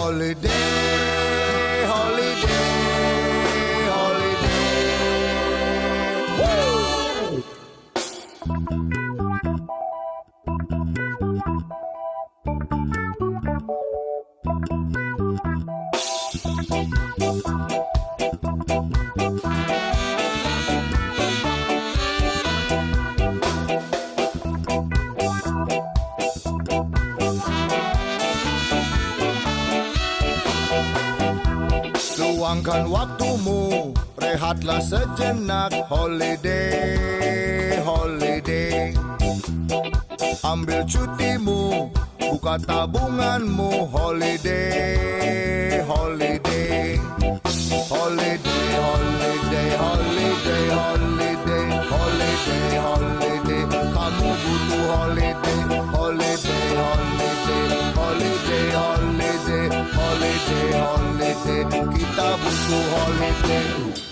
holiday, holiday, holiday. Woo! Luangkan waktumu, rehatlah sejenak. Holiday, holiday. Ambil cutimu, buka tabunganmu. Holiday, holiday. Holiday, holiday, holiday, holiday. Holiday, holiday. Kamu butuh holiday. Holiday, holiday. Holiday, holiday. Holiday, holiday. Kita butuh holiday.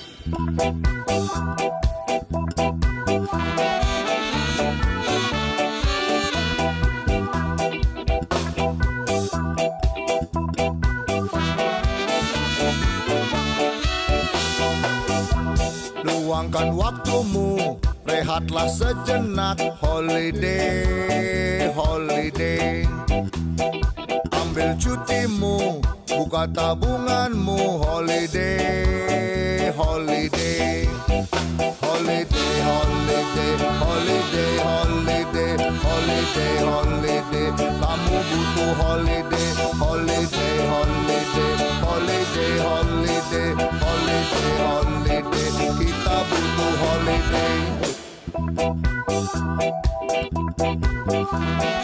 Luangkan waktumu, rehatlah sejenak. Holiday, holiday. Ambil cutimu, buka tabunganmu. Holiday, holiday. Holiday, holiday, holiday, holiday. Holiday, holiday. Kamu butuh holiday. Holiday, holiday. Holiday, holiday. Holiday, holiday. Kita butuh holiday.